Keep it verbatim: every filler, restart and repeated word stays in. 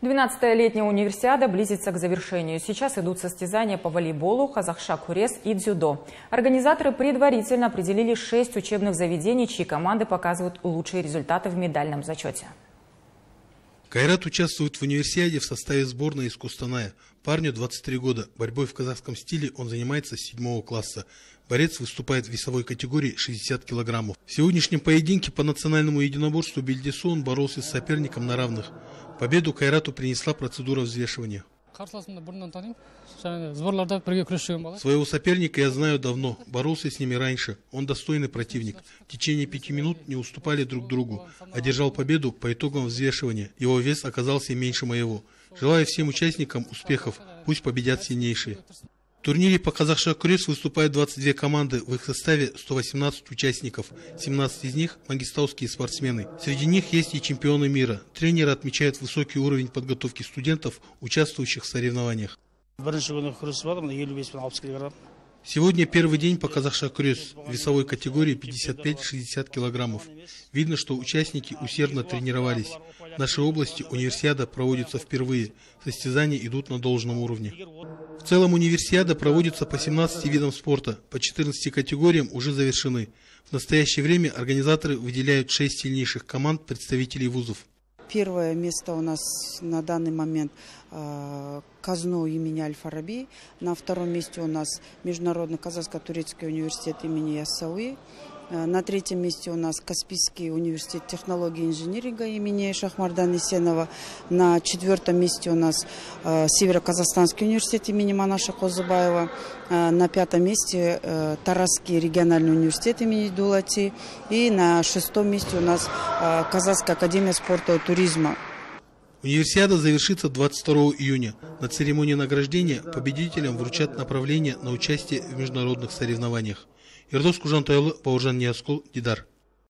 двенадцатая летняя универсиада близится к завершению. Сейчас идут состязания по волейболу, казахша-курес и дзюдо. Организаторы предварительно определили шесть учебных заведений, чьи команды показывают лучшие результаты в медальном зачете. Кайрат участвует в универсиаде в составе сборной из Кустаная. Парню двадцать три года. Борьбой в казахском стиле он занимается с седьмого класса. Борец выступает в весовой категории шестьдесят килограммов. В сегодняшнем поединке по национальному единоборству Белдесу он боролся с соперником на равных. Победу Кайрату принесла процедура взвешивания. Своего соперника я знаю давно, боролся с ними раньше. Он достойный противник. В течение пяти минут не уступали друг другу. Одержал победу по итогам взвешивания. Его вес оказался меньше моего. Желаю всем участникам успехов. Пусть победят сильнейшие. В турнире по казахша-курес выступают двадцать две команды, в их составе сто восемнадцать участников, семнадцать из них мангистауские спортсмены. Среди них есть и чемпионы мира. Тренеры отмечают высокий уровень подготовки студентов, участвующих в соревнованиях. Сегодня первый день по казахша-курес в весовой категории пятьдесят пять — шестьдесят килограммов. Видно, что участники усердно тренировались. В нашей области универсиада проводится впервые. Состязания идут на должном уровне. В целом универсиада проводится по семнадцати видам спорта, по четырнадцати категориям уже завершены. В настоящее время организаторы выделяют шесть сильнейших команд представителей вузов. Первое место у нас на данный момент э, Казно имени Аль-Фараби. На втором месте у нас Международный казахско-турецкий университет имени Яссауи. Э, на третьем месте у нас Каспийский университет технологии и инжиниринга имени Шахмардан Исенова. На четвертом месте у нас э, Северо-Казахстанский университет имени Манаша Козыбаева. Э, на пятом месте э, Таразский региональный университет имени Дулати. И на шестом месте у нас э, Казахская академия спорта и туризма. Универсиада завершится двадцать второго июня. На церемонии награждения победителям вручат направление на участие в международных соревнованиях. Ердос Кужантайлы, Бауыржан Нияскул, Дидар.